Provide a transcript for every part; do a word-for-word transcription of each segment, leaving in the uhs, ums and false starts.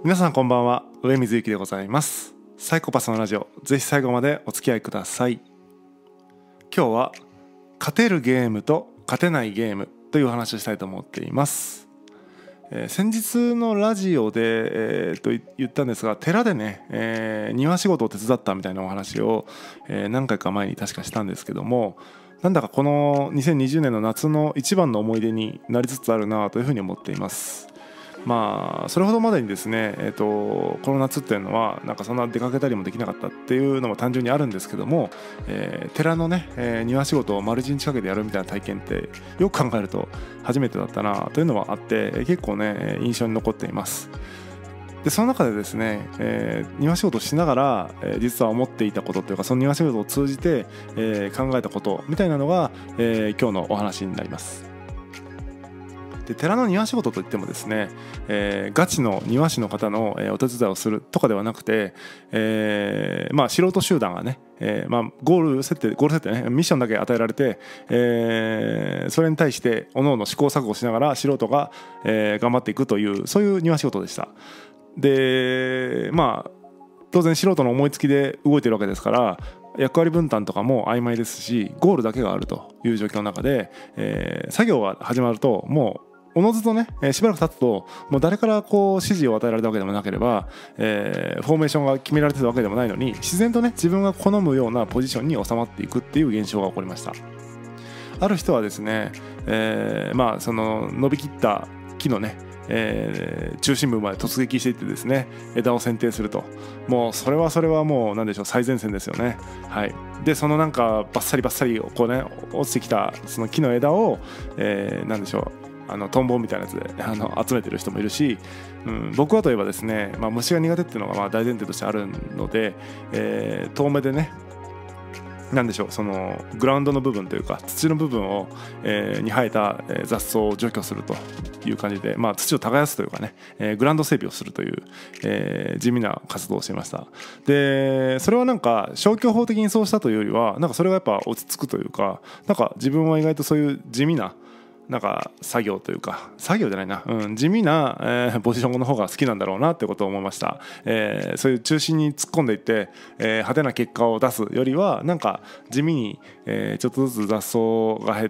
皆さんこんばんは、上水幸でございます。サイコパスのラジオ、ぜひ最後までお付き合いください。今日は勝てるゲームと勝てないゲームという話をしたいと思っています。えー、先日のラジオで、えー、と言ったんですが、寺でね、えー、庭仕事を手伝ったみたいなお話を、えー、何回か前に確かしたんですけども、なんだかこのにせんにじゅうねんの夏の一番の思い出になりつつあるなというふうに思っています。まあそれほどまでにですね、えー、とこの夏っていうのはなんかそんな出かけたりもできなかったっていうのも単純にあるんですけども、えー、寺のね、えー、庭仕事を丸一日かけてやるみたいな体験ってよく考えると初めてだったなというのはあって、結構ね印象に残っています。でその中でですね、えー、庭仕事をしながら、えー、実は思っていたことというか、その庭仕事を通じて、えー、考えたことみたいなのが、えー、今日のお話になります。で寺の庭仕事といってもですね、えー、ガチの庭師の方の、えー、お手伝いをするとかではなくて、えーまあ、素人集団がね、えーまあ、ゴール設定ゴール設定ねミッションだけ与えられて、えー、それに対して各々試行錯誤しながら素人が、えー、頑張っていくという、そういう庭仕事でした。でまあ当然素人の思いつきで動いてるわけですから、役割分担とかも曖昧ですし、ゴールだけがあるという状況の中で、えー、作業が始まるともうおのずとね、えー、しばらく経つともう誰からこう指示を与えられたわけでもなければ、えー、フォーメーションが決められてるわけでもないのに、自然とね自分が好むようなポジションに収まっていくっていう現象が起こりました。ある人はですね、えー、まあその伸びきった木のね、えー、中心部まで突撃していってですね、枝を剪定すると、もうそれはそれはもう何でしょう、最前線ですよね。はい。でそのなんかバッサリバッサリこうね落ちてきたその木の枝を、えー、何でしょう、あのトンボみたいなやつであの集めてる人もいるし、うん、僕はといえばですね、まあ、虫が苦手っていうのがまあ大前提としてあるので、えー、遠目でね、なんでしょう、そのグラウンドの部分というか土の部分を、えー、に生えた雑草を除去するという感じで、まあ、土を耕すというかね、えー、グラウンド整備をするという、えー、地味な活動をしていました。でそれはなんか消去法的にそうしたというよりは、なんかそれがやっぱ落ち着くというか、なんか自分は意外とそういう地味ななんか作業というか、作業じゃないな、うん、地味な、えー、ポジションの方が好きなんだろうなってことを思いました。えー、そういう中心に突っ込んでいって、えー、派手な結果を出すよりは、なんか地味に、えー、ちょっとずつ雑草が減って、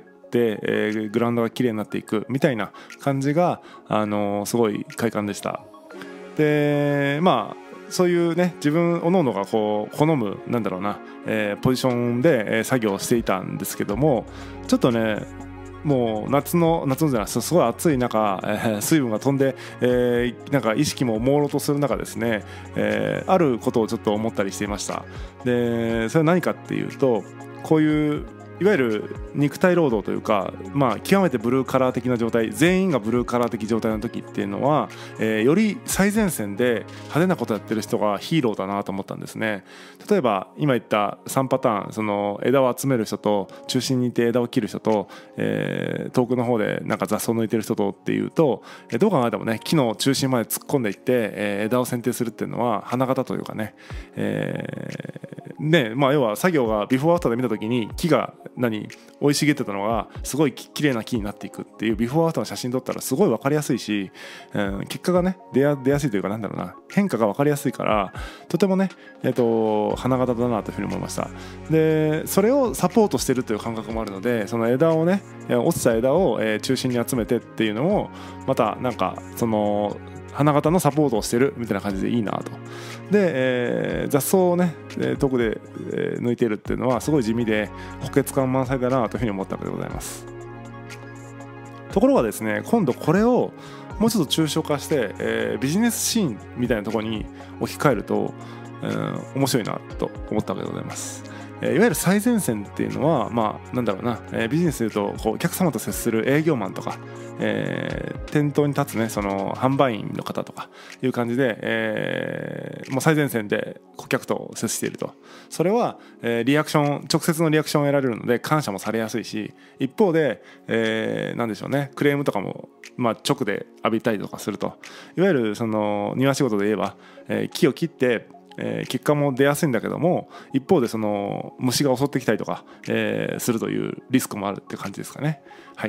えー、グラウンドが綺麗になっていくみたいな感じが、あのー、すごい快感でした。でまあそういうね、自分おのおのがこう好むなんだろうな、えー、ポジションで、えー、作業をしていたんですけども、ちょっとねもう夏の夏のじゃないすごい暑い中、えー、水分が飛んで、えー、なんか意識も朦朧とする中ですね、えー、あることをちょっと思ったりしていました。でそれは何かっていうと、こういういわゆる肉体労働というか、まあ、極めてブルーカラー的な状態、全員がブルーカラー的状態の時っていうのは、えー、より最前線で派手なことやってる人がヒーローだなと思ったんですね。例えば今言ったさんパターン、その枝を集める人と中心にいて枝を切る人と、えー、遠くの方でなんか雑草を抜いてる人とっていうと、えー、どう考えてもね木の中心まで突っ込んでいって、えー、枝を剪定するっていうのは花形というかね、えー、ねまあ要は作業がビフォーアフターで見た時に木が何生い茂ってたのがすごいきれいな木になっていくっていうビフォーアフターの写真撮ったらすごい分かりやすいし、うん、結果がね出や、出やすいというか、なんだろうな、変化が分かりやすいから、とてもね、えーと、花形だなというふうに思いました。でそれをサポートしてるという感覚もあるので、その枝をね、落ちた枝を、えー、中心に集めてっていうのもまたなんかその花形のサポートをしてるみたいな感じでいいなと。で、えー、雑草をね遠くで、えー、抜いているっていうのはすごい地味で補欠感満載だなというふうに思ったわけでございます。ところがですね、今度これをもうちょっと抽象化して、えー、ビジネスシーンみたいなところに置き換えると、えー、面白いなと思ったわけでございます。いわゆる最前線っていうのは、まあ、なんだろうな、えー、ビジネスでいうとこうお客様と接する営業マンとか、えー、店頭に立つねその販売員の方とかいう感じで、えー、もう最前線で顧客と接していると。それは、えー、リアクション直接のリアクションを得られるので感謝もされやすいし、一方で、えー、なんでしょうね、クレームとかも、まあ、直で浴びたりとかすると。いわゆるその庭仕事で言えば、えー、木を切ってえー、結果も出やすいんだけども、一方でその虫が襲ってきたりとか、えー、するというリスクもあるっていう感じですかね。はい。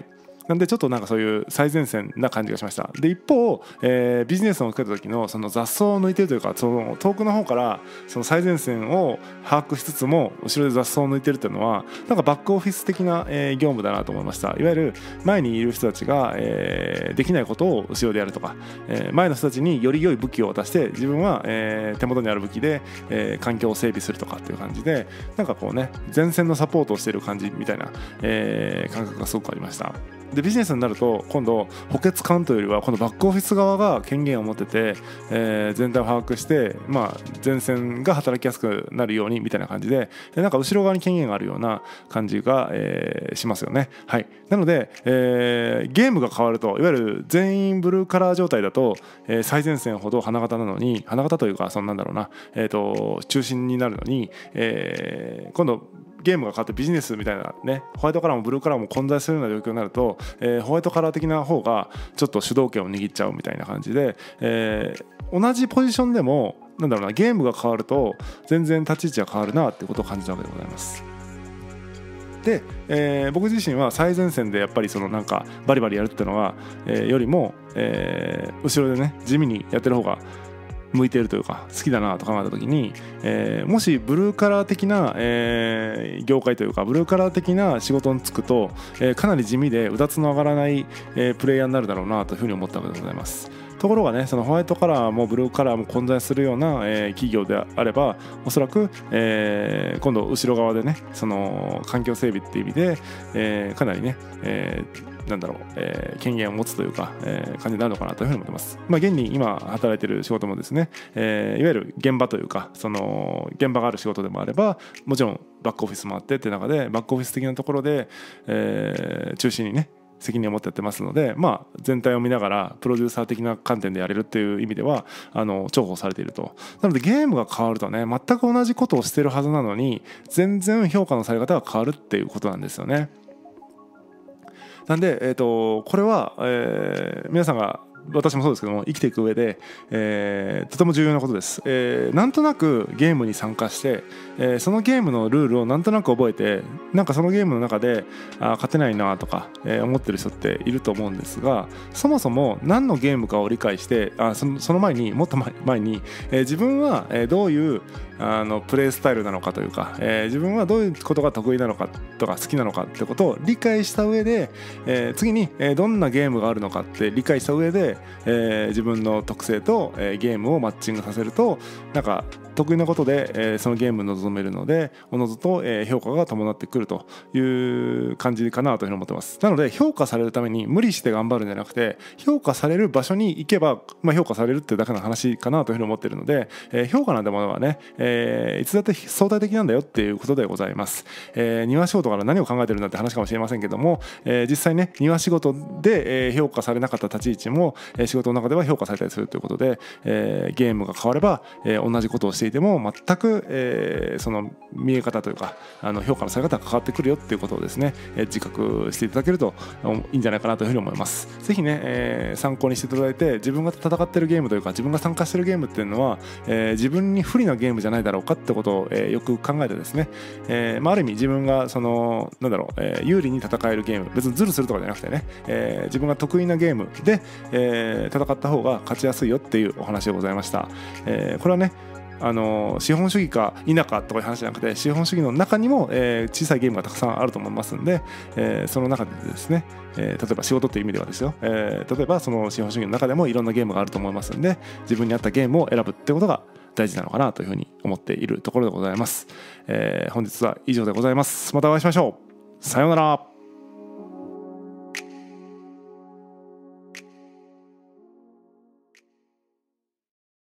なんでちょっとなんかそういう最前線な感じがしました。で一方、えー、ビジネスを受けた時のその雑草を抜いてるというか、その遠くの方からその最前線を把握しつつも後ろで雑草を抜いてるっていうのはなんかバックオフィス的な、えー、業務だなと思いました。いわゆる前にいる人たちが、えー、できないことを後ろでやるとか、えー、前の人たちにより良い武器を渡して自分は、えー、手元にある武器で、えー、環境を整備するとかっていう感じで、なんかこうね前線のサポートをしている感じみたいな、えー、感覚がすごくありました。でビジネスになると今度補欠官というよりはこのバックオフィス側が権限を持ってて、えー、全体を把握して、まあ、前線が働きやすくなるようにみたいな感じで、なんか後ろ側に権限があるような感じが、えー、しますよね。はい、なので、えー、ゲームが変わるといわゆる全員ブルーカラー状態だと、えー、最前線ほど花形なのに花形というかそんなんだろうな、えーと、中心になるのに、えー、今度ゲームが変わってビジネスみたいなね、ホワイトカラーもブルーカラーも混在するような状況になると、えー、ホワイトカラー的な方がちょっと主導権を握っちゃうみたいな感じで、えー、同じポジションでもなんだろうな、ゲームが変わると全然立ち位置が変わるなっていうことを感じたわけでございます。で、えー、僕自身は最前線でやっぱりそのなんかバリバリやるっていうのは、えー、よりも、えー、後ろでね地味にやってる方が向いているというか好きだなと考えた時に、えー、もしブルーカラー的な、えー、業界というかブルーカラー的な仕事に就くと、えー、かなり地味でうだつの上がらない、えー、プレイヤーになるだろうなというふうに思ったわけでございます。ところがね、そのホワイトカラーもブルーカラーも混在するような、えー、企業であればおそらく、えー、今度後ろ側でねその環境整備っていう意味で、えー、かなりね、えーなんだろう、えー、権限を持つというか、えー、感じになるのかなというふうに思ってます。まあ、現に今働いている仕事もですね、えー、いわゆる現場というかその現場がある仕事でもあればもちろんバックオフィスもあってって中でバックオフィス的なところで、えー、中心にね責任を持ってやってますので、まあ、全体を見ながらプロデューサー的な観点でやれるっていう意味ではあの重宝されていると。なのでゲームが変わるとね全く同じことをしてるはずなのに全然評価のされ方が変わるっていうことなんですよね。なんで、えーと、これは、えー、皆さんが私もそうですけども生きていく上で、えー、とても重要なことです、えー、なんとなくゲームに参加して、えー、そのゲームのルールをなんとなく覚えてなんかそのゲームの中であ勝てないなとか、えー、思ってる人っていると思うんですが、そもそも何のゲームかを理解してあその、その前にもっと前に、えー、自分はどういうあのプレイスタイルなのかというか、えー、自分はどういうことが得意なのかとか好きなのかってことを理解した上で、えー、次に、えー、どんなゲームがあるのかって理解した上で、えー、自分の特性と、えー、ゲームをマッチングさせるとなんか得意なことで、えー、そのゲームに臨めるのでおのずと、えー、評価が伴ってくるという感じかなというふうに思ってます。なので評価されるために無理して頑張るんじゃなくて評価される場所に行けば、まあ、評価されるっていうだけの話かなというふうに思っているので、えー、評価なんてものはね、えー、いつだって相対的なんだよっていうことでございます。えー、庭仕事から何を考えてるんだって話かもしれませんけども、えー、実際ね庭仕事で、えー、評価されなかった立ち位置も、えー、仕事の中では評価されたりするということで、えー、ゲームが変われば、えー、同じことをしていても全く、えー、その見え方というかあの評価のされ方が変わってくるよっていうことをですね、えー、自覚していただけるといいんじゃないかなというふうに思います。ぜひね、えー、参考にしていただいて自分が戦ってるゲームというか自分が参加してるゲームっていうのは、えー、自分に不利なゲームじゃないだろうかってことを、えー、よく考えてですね、えーまあ、ある意味自分がそのなんだろう、えー、有利に戦えるゲーム別にズルするとかじゃなくてね、えー、自分が得意なゲームで、えー、戦った方が勝ちやすいよっていうお話でございました。えー、これはねあの資本主義か否かとかいう話じゃなくて資本主義の中にも、えー、小さいゲームがたくさんあると思いますんで、えー、その中でですね、えー、例えば仕事という意味ではですよ、えー、例えばその資本主義の中でもいろんなゲームがあると思いますんで自分に合ったゲームを選ぶってことが大事なのかなというふうに思っているところでございます。えー、本日は以上でございます。またお会いしましょう。さようなら。